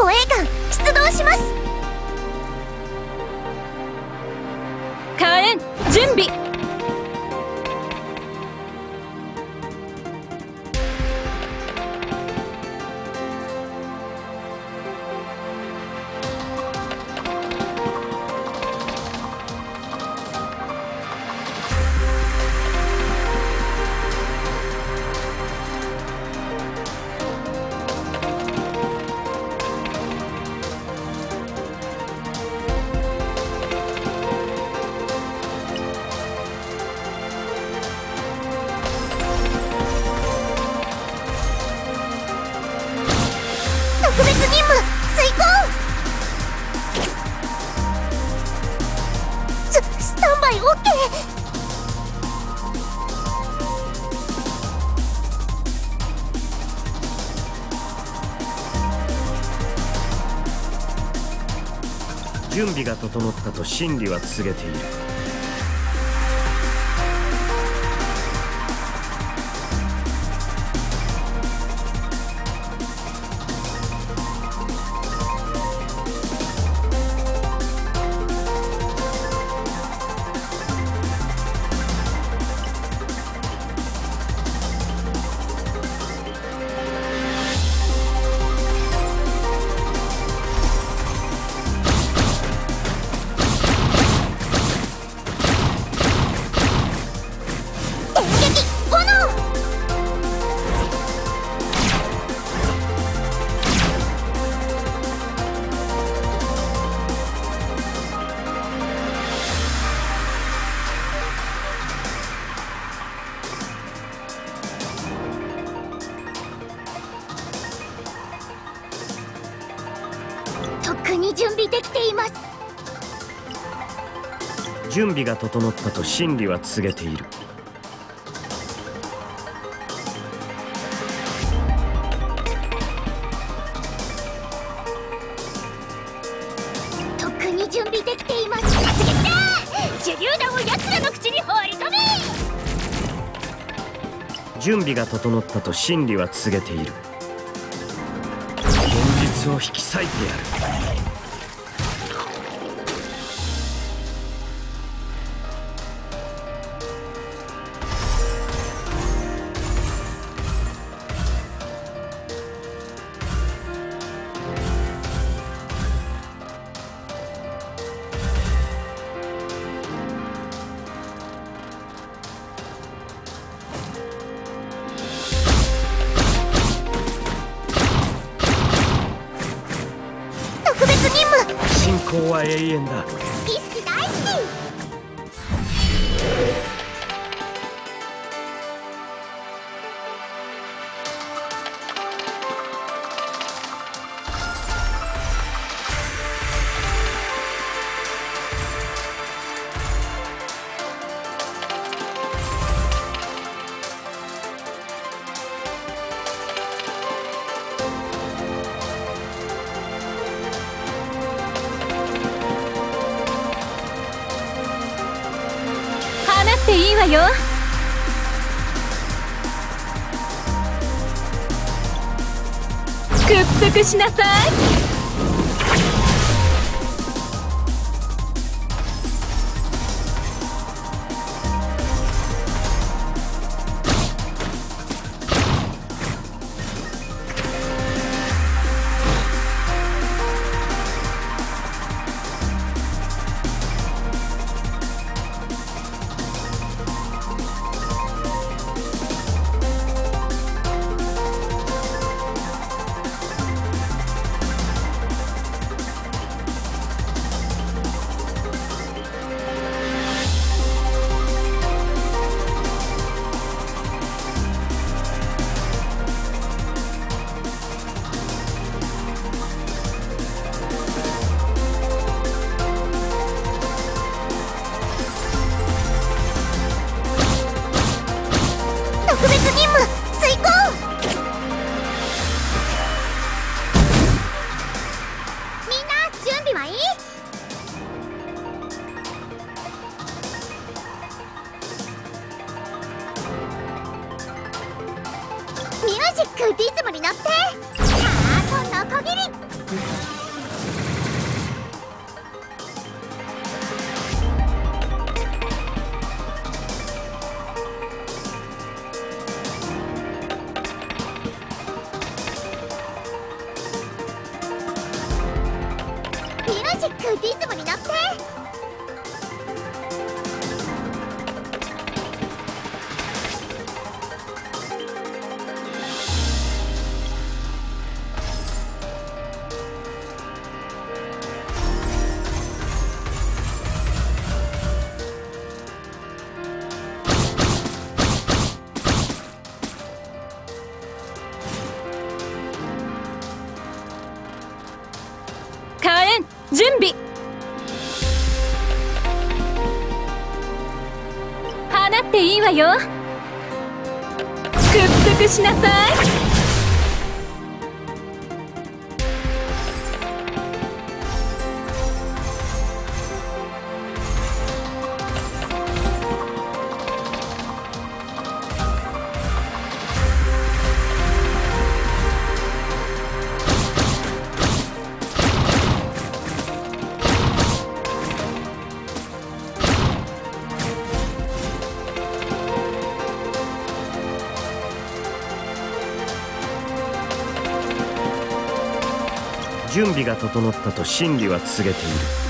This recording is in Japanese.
護衛艦出動します。 火炎準備。 特別任務遂行。スタンバイ OK。 準備が整ったと真理は告げている。 とっくに準備できています。 準備が整ったと真理は告げている。 とっくに準備できています。突撃だ。手榴弾を奴らの口に放り込め。 準備が整ったと真理は告げている。現実を引き裂いてやる。信仰は永遠だ。 好き好き大好き。 っていいわよ。屈服しなさい。特別任務遂行。みんな準備はいい？ミュージックリズムに乗ってハートのこぎり。 くリズムに乗って。 カエン準備。放っていいわよ。屈服しなさい。 準備が整ったと真理は告げている。